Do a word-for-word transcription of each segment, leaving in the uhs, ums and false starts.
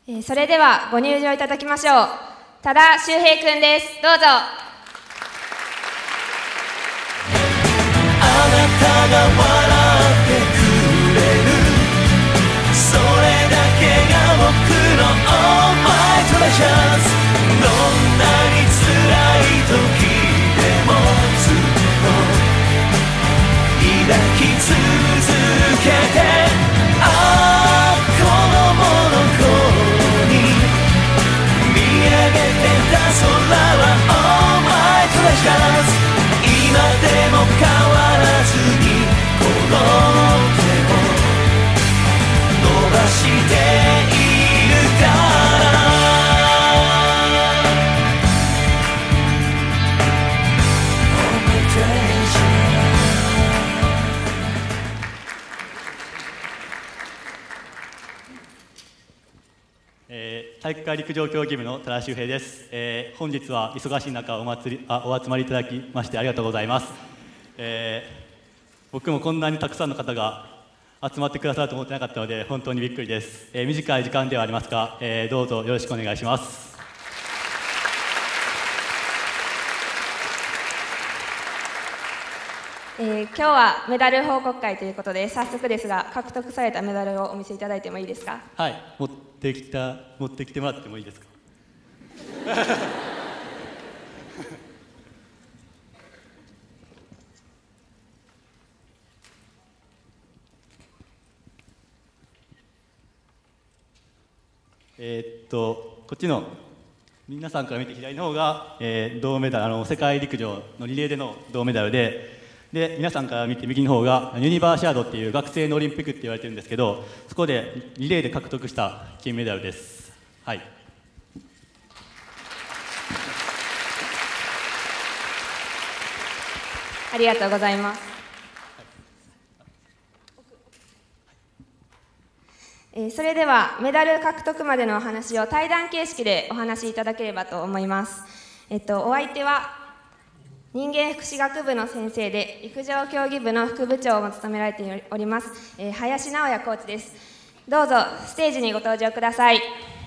えー、それではご入場いただきましょう。多田修平くんです。どうぞ。 あなたが笑ってくれる、それだけが僕の All my treasures。 どんなに辛い時でもずっと抱き続けて、ああ子供の頃に見上げてた空は All my treasures。 今でも変わらずにこの手を伸ばしているから。 えー、体育会陸上競技部の多田修平です。えー、本日は忙しい中お祭りあお集まりいただきましてありがとうございます。えー、僕もこんなにたくさんの方が集まってくださると思ってなかったので本当にびっくりです。えー、短い時間ではありますが、えー、どうぞよろしくお願いします。 えー、今日はメダル報告会ということで、早速ですが獲得されたメダルをお見せいただいてもいいですか？ はい、持ってきた持ってきてもらってもいいですか？えーっとこっちの皆さんから見て左の方が、えー、銅メダル、あの世界陸上のリレーでの銅メダルで、で皆さんから見て右の方がユニバーシアードっていう学生のオリンピックって言われてるんですけど、そこでリレーで獲得した金メダルです。はい。 ありがとうございます。えー、それではメダル獲得までのお話を対談形式でお話しいただければと思います。えっと、お相手は人間福祉学部の先生で陸上競技部の副部長も務められております、えー、林直也コーチです。どうぞステージにご登場ください。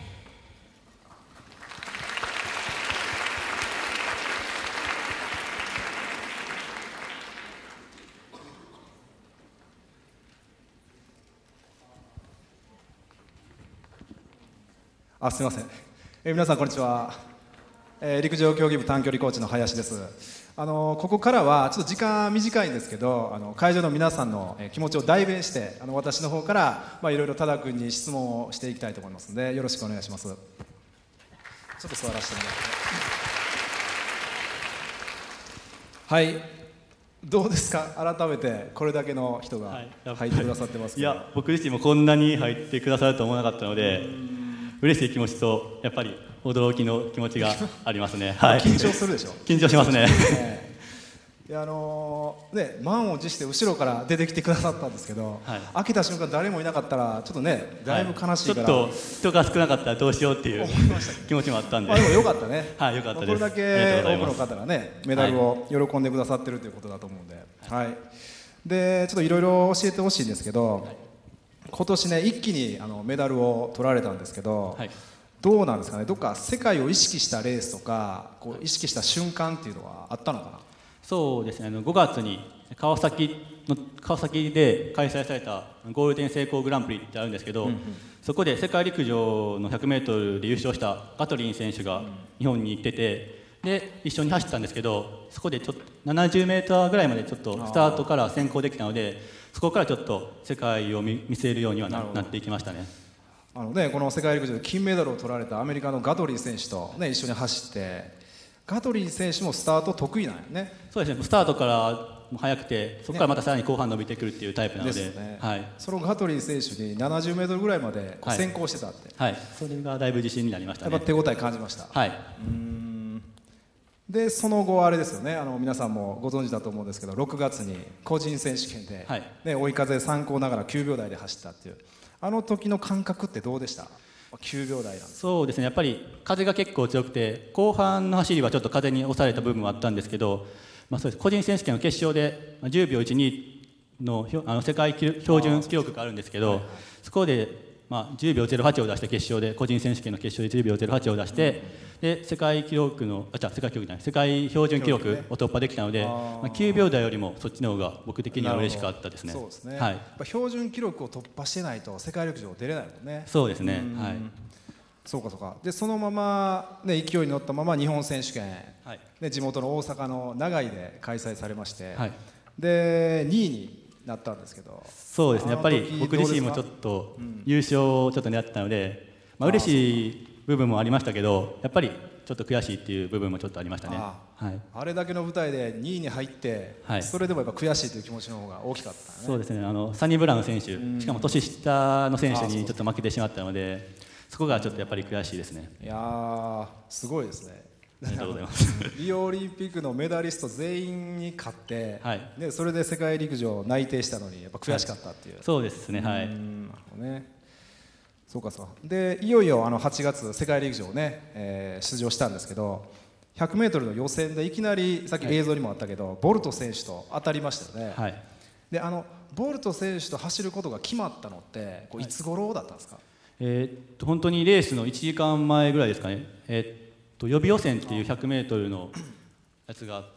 あ、すみません、えー、皆さんこんにちは、えー、陸上競技部短距離コーチの林です。あのー、ここからはちょっと時間短いんですけど、あの会場の皆さんの、えー、気持ちを代弁して、あの私の方からまあいろいろ多田君に質問をしていきたいと思いますのでよろしくお願いします。ちょっと座らせてもらって、はい、どうですか、改めてこれだけの人が入ってくださってますけど。 いや、僕自身もこんなに入ってくださると思わなかったので嬉しい気持ちとやっぱり驚きの気持ちがありますね。はい、 緊張するでしょ。 緊張しますね。 いや、あのー、ね、満を持して後ろから出てきてくださったんですけど、はい、開けた瞬間誰もいなかったらちょっとね、だいぶ悲しいから、はい、 ちょっと人が少なかったらどうしようっていう気持ちもあったんで、 でもよかったね。 はい、よかったです。 これだけ多くの方がねメダルを喜んでくださってるということだと思うんで、はい、はい、でちょっといろいろ教えてほしいんですけど、はい、今年ね一気にあのメダルを取られたんですけど、はい、どうなんですかね、どっか世界を意識したレースとかこう意識した瞬間っていうのはあったのかな。 そうですね、あのごがつに川崎の川崎で開催されたゴールデン成功グランプリってあるんですけど、うんうん、そこで世界陸上のひゃくメートルで優勝したガトリン選手が日本に行ってて、で一緒に走ったんですけど、そこでちょっとななじゅうメートルぐらいまでちょっとスタートから先行できたので、そこからちょっと世界を 見, 見据えるようには な, なっていきましたね。 あのね、この世界陸上で金メダルを取られたアメリカのガトリン選手と、ね、一緒に走って、ガトリン選手もスタート得意なんよね。 そうですね、スタートから速くてそこからまたさらに後半伸びてくるっていうタイプなので、 ですね、 はい、 そのガトリン選手にななじゅうメートルぐらいまでこう先行してたって、 はいはい、それがだいぶ自信になりましたね。 やっぱ手応え感じました。 はい、 うーんでその後あれですよね、あの皆さんもご存知だと思うんですけど、ろくがつに個人選手権で、はい、ね、追い風参考ながらきゅうびょう台で走ったっていう、あの時の感覚ってどうでした？きゅうびょう台なんです。 そうですね、やっぱり風が結構強くて後半の走りはちょっと風に押された部分もあったんですけど、まあ、そうです、個人選手権の決勝でじゅうびょういちにの、あの世界標準記録があるんですけど、はいはい、そこでまあ、じゅうびょうゼロはちを出して決勝で個人選手権の決勝でじゅうびょうゼロはちを出して、で世界記録のあじゃ世界記録じゃない世界標準記録を突破できたので、まあ、きゅうびょうだいよりもそっちの方が僕的には嬉しかったですね。 そうですね、 はい、 やっぱ標準記録を突破してないと世界陸上出れないもんね。 そうですね、はい、 そうかそうか。でそのまま、ね、勢いに乗ったまま日本選手権、 はい、 で地元の大阪の長井で開催されまして、 はい、 でにいになったんですけど、 そうですね、やっぱり僕自身もちょっと優勝をちょっと狙ってたので、まあ嬉しい部分もありましたけど、やっぱりちょっと悔しいっていう部分もちょっとありましたね。 あ, はい、 あれだけの舞台でにいに入って、はい、それでもやっぱ悔しいという気持ちの方が大きかった、ね、 そうですね、あのサニブラウン選手、しかも年下の選手にちょっと負けてしまったので、そこがちょっとやっぱり悔しいですね。 いやーすごいですね。 ありがとうございますリオオリンピックのメダリスト全員に勝って、 はい、 でそれで世界陸上内定したのにやっぱ悔しかったっていう、はい、 そうですね、はい、 うん、なるほどね。そうかそうか。でいよいよあのはちがつ世界陸上ね、えー、出場したんですけど、ひゃくメートルの予選でいきなりさっき映像にもあったけど、はい、ボルト選手と当たりましたよね。はい、であのボルト選手と走ることが決まったのってこういつ頃だったんですか？はい、 えー、っと本当にレースのいちじかんまえぐらいですかね。えー予備予選っていうひゃくメートルのやつがあって、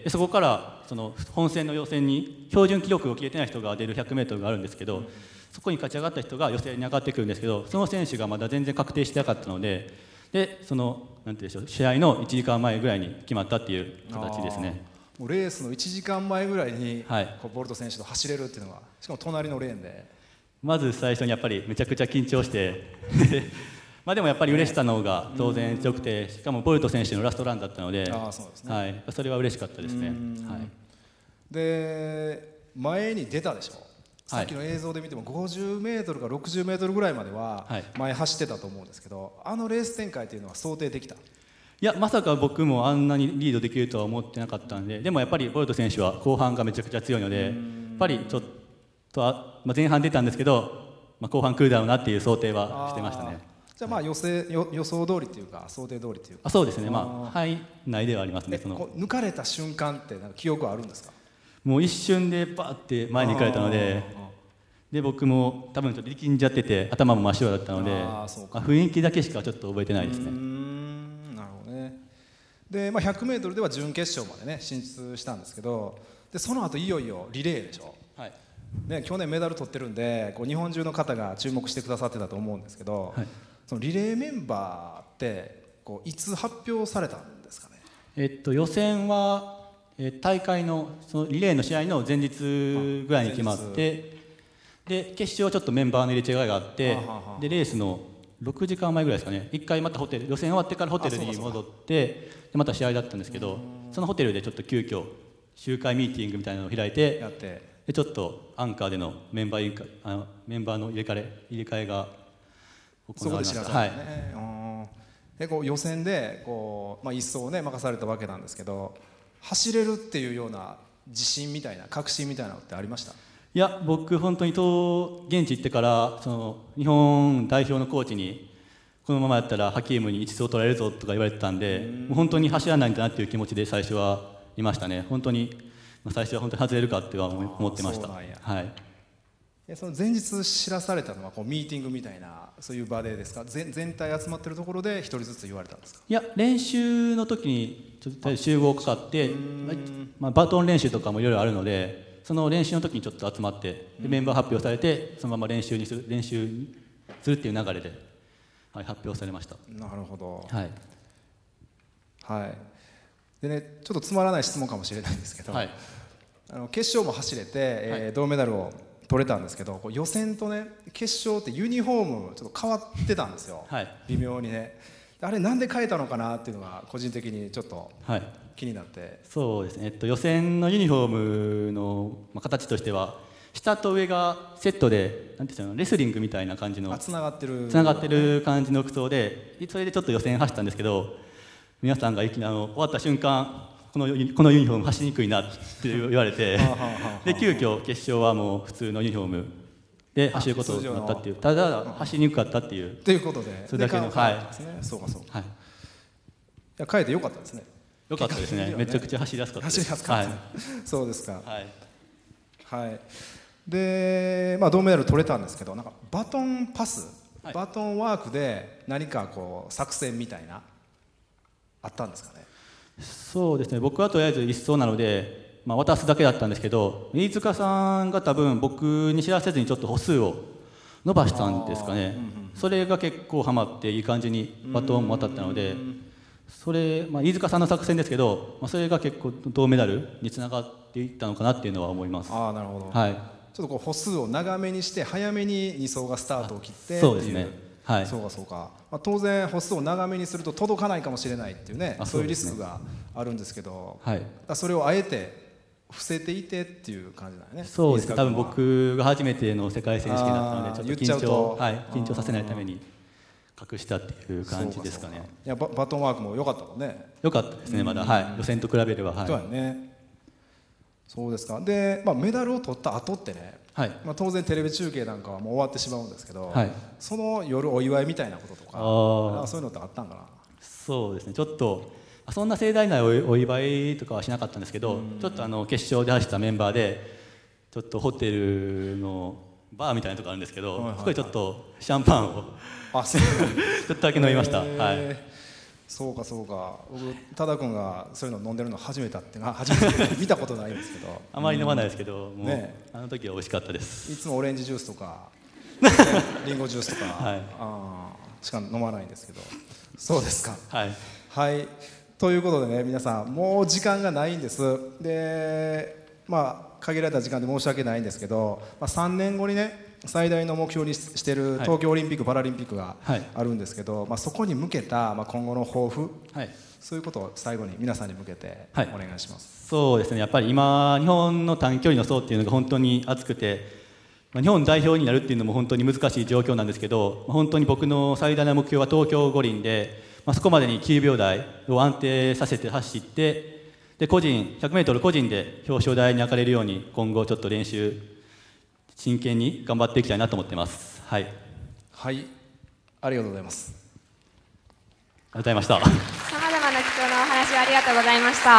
でそこからその本戦の予選に標準記録を切れてない人が出るひゃくメートルがあるんですけど、そこに勝ち上がった人が予選に上がってくるんですけど、その選手がまだ全然確定してなかったので、でそのなんていうんでしょう、試合のいちじかんまえぐらいに決まったっていう形ですね。 もうレースのいちじかんまえぐらいに、 はい、 こうボルト選手と走れるっていうのは、しかも隣のレーンで、 まず最初にやっぱりめちゃくちゃ緊張してまあでもやっぱり嬉しさの方が当然強くて、しかもボルト選手のラストランだったので、 あそうですね、 はい、それは嬉しかったですね。はい、 で前に出たでしょ、さっきの映像で見てもごじゅうメートルかろくじゅうメートルぐらいまでは前走ってたと思うんですけど、あのレース展開というのは想定できた？ いや、まさか僕もあんなにリードできるとは思ってなかったんで、でもやっぱりボルト選手は後半がめちゃくちゃ強いので、やっぱりちょっとあ、まあ、前半出たんですけど、まあ、後半来るだろうなっていう想定はしてましたね。 じゃあまあ予想、予想通りというか想定通りというか。 あ、そうですね、まあ範囲内ではありますね。その抜かれた瞬間ってなんか記憶はあるんですか？ もう一瞬でバーって前に行かれたので、で僕も多分ちょっと力んじゃってて頭も真っ白だったので、あそうか、まあ、雰囲気だけしかちょっと覚えてないですね。 うーん、なるほどね。で、まあ、ひゃくメートルでは準決勝までね進出したんですけど、でその後いよいよリレーでしょ。はい、ね、去年メダル取ってるんでこう日本中の方が注目してくださってたと思うんですけど、はい、そのリレーメンバーってこういつ発表されたんですかね？ えっと予選は、えー、大会のそのリレーの試合の前日ぐらいに決まって、で決勝はちょっとメンバーの入れ違いがあって、でレースのろくじかんまえぐらいですかね、いっかいまたホテル、予選終わってからホテルに戻って、でまた試合だったんですけど、そのホテルでちょっと急遽周回ミーティングみたいなのを開いて、やってでちょっとアンカーでのメンバー入れあのメンバーの入れ替え入れ替えが行われました。 そこで知らされたね。はい、でこう予選でこう、まあ、一走をね任されたわけなんですけど、走れるっていうような自信みたいな確信みたいなのってありました？ いや、僕本当にと現地行ってからその日本代表のコーチにこのままやったらハキームにいち走取られるぞとか言われてたんで、もう本当に走らないんだなっていう気持ちで最初はいましたね。本当に最初は本当に外れるかっては思ってました。はい、 その前日知らされたのはこうミーティングみたいなそういう場でですか？全全体集まってるところで一人ずつ言われたんですか？ いや、練習の時にちょっと集合かかって、まあ、バトン練習とかもいろいろあるので、その練習の時にちょっと集まってでメンバー発表されて、そのまま練習にする練習するっていう流れで、はい、発表されました。 なるほど。 はい、 はい、でね、ちょっとつまらない質問かもしれないんですけど、はい、あの決勝も走れて、えーはい、銅メダルを取れたんですけど、こう予選とね決勝ってユニフォームちょっと変わってたんですよ、はい、微妙にね。あれなんで変えたのかなっていうのが個人的にちょっと気になって、はい、 そうですね、えっと、予選のユニフォームの形としては下と上がセットでなんていうのレスリングみたいな感じのつながってるつながってる感じの服装で、それでちょっと予選走ったんですけど、皆さんがいきなり終わった瞬間このこのユニフォーム走りにくいなって言われてで急遽決勝はもう普通のユニフォームで走ることになったっていう、ただ走りにくかったっていうということで、 それだけの、はい、 そうかそうか、はい、いや変えてよかったですね。 よかったですね。めちゃくちゃ走りやすかったです。 走りやすかった、はい、そうですか。 はい、 はい、で、まあ、銅メダル取れたんですけど、なんかバトンパスはい、 バトンワークで何かこう作戦みたいなあったんですかね。 そうですね、僕はとりあえず一層なので、まあ、渡すだけだったんですけど、飯塚さんが多分僕に知らせずにちょっと歩数を伸ばしたんですかね、うんうんうん、それが結構ハマっていい感じにバトンも渡ったので、それ、まあ、飯塚さんの作戦ですけど、まあ、それが結構銅メダルにつながっていったのかなっていうのは思います。 ああ、なるほど、 はい、 ちょっとこう歩数を長めにして早めにに走がスタートを切ってっていう。 そうですね、はい、 そうかそうか、まあ、当然歩数を長めにすると届かないかもしれないっていうね、そういうリスクがあるんですけど、はい、それをあえて伏せていてっていう感じだよね。 そうですね、多分僕が初めての世界選手権だったので、ちょっと緊張、はい、緊張させないために隠したっていう感じですかね。 いや バ, バトンワークも良かったもんね。 良かったですね、まだ、はい、予選と比べれば、はい、 そうやね。そうですか。で、まあ、メダルを取った後ってね、はい、まあ、当然テレビ中継なんかはもう終わってしまうんですけど、はい、その夜お祝いみたいなこととか、あそういうのってあったんかな。 そうですね、ちょっとそんな盛大なお祝いとかはしなかったんですけど、ちょっとあの決勝で走ったメンバーでちょっとホテルのバーみたいなところあるんですけど、はいはいはい、そこでちょっとシャンパンをあちょっとだけ飲みました。はい、 そうかそうか。僕多田君がそういうの飲んでるの初めてってな初めて見たことないんですけどあまり飲まないですけど、もう、ね、あの時は美味しかったです。 いつもオレンジジュースとかリンゴジュースとか、はい、あしか飲まないんですけど。そうですか。はい、はい、ということでね、皆さんもう時間がないんです。で、まあ限られた時間で申し訳ないんですけど、まあ、さんねんごにね最大の目標にしている東京オリンピック・パラリンピックがあるんですけど、はい、まあ、そこに向けた、まあ、今後の抱負、はい、そういうことを最後に皆さんに向けてお願いします。 はい、そうですね、やっぱり今日本の短距離の層っていうのが本当に熱くて、まあ、日本代表になるっていうのも本当に難しい状況なんですけど、本当に僕の最大の目標は東京五輪で、まあ、そこまでにきゅうびょう台を安定させて走って、で個人 ひゃくメートル 個人で表彰台に上がれるように今後ちょっと練習真剣に頑張っていきたいなと思ってます。はい、 はい、ありがとうございます。 ありがとうございました。 さまざまな貴重なお話をありがとうございました。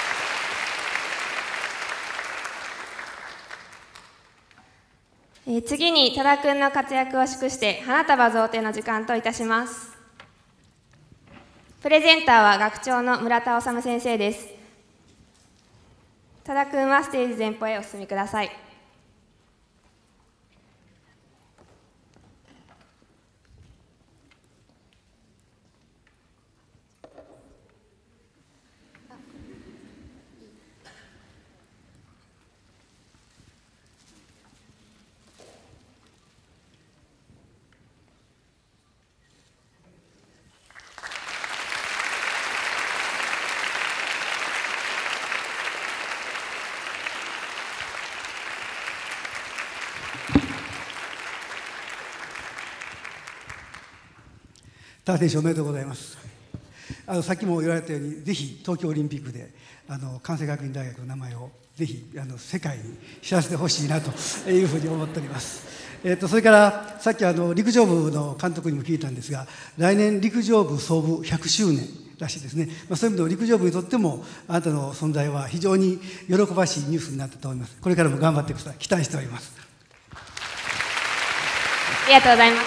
えー、次に多田くんの活躍を祝して花束贈呈の時間といたします。プレゼンターは学長の村田治先生です。多田くんはステージ前方へお進みください。 多田選手おめでとうございます。あのさっきも言われたようにぜひ東京オリンピックであの関西学院大学の名前をぜひあの世界に知らせてほしいなというふうに思っております。えー、とそれからさっきあの陸上部の監督にも聞いたんですが、来年陸上部創部ひゃくしゅうねんらしいですね。まあ、そういう意味でも陸上部にとってもあなたの存在は非常に喜ばしいニュースになったと思います。これからも頑張ってください。期待しております。 ありがとうございました。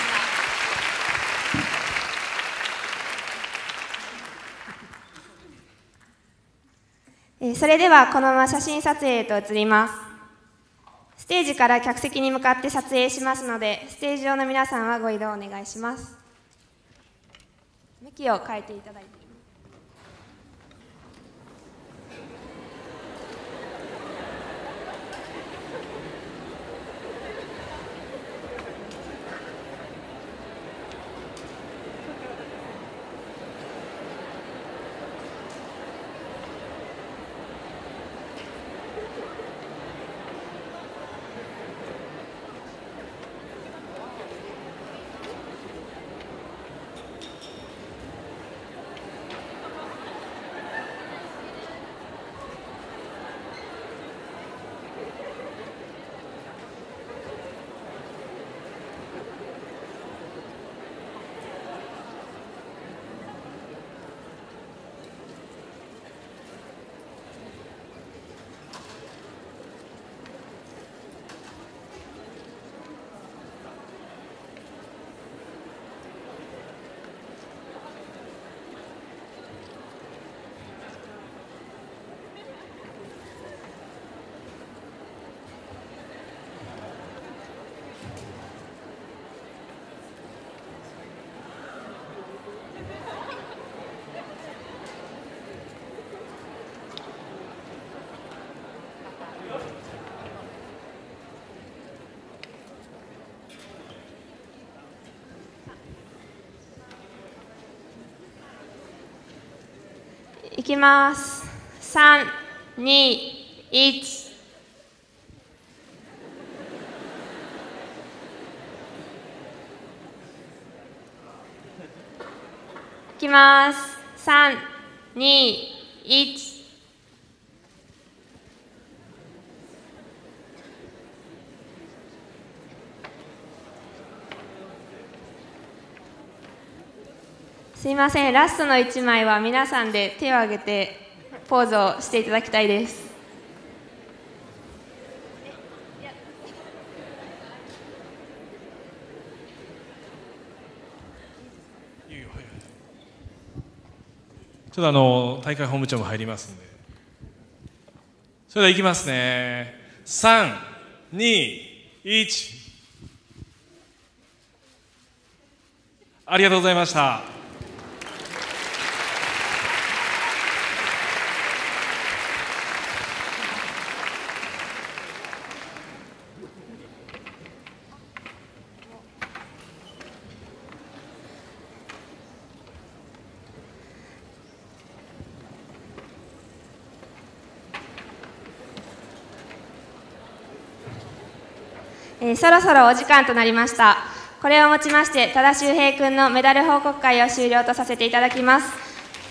それではこのまま写真撮影へと移ります。ステージから客席に向かって撮影しますので、ステージ上の皆さんはご移動お願いします。向きを変えていただいて。 いきます。さん、に、いち。いきます。さん、に、いち。すいません、ラストのいちまいは皆さんで手を挙げてポーズをしていただきたいです。 ちょっとあの大会本部長も入りますんで、それではいきますね。さん、に、いち。ありがとうございました。 えー、そろそろお時間となりました。これをもちまして多田修平君のメダル報告会を終了とさせていただきます。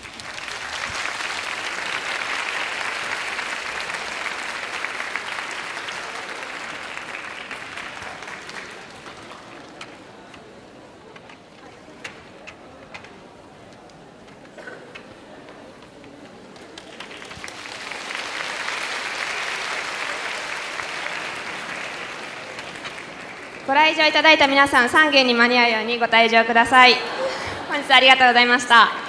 ご来場いただいた皆さん、さんげんに間に合うようにご退場ください。本日はありがとうございました。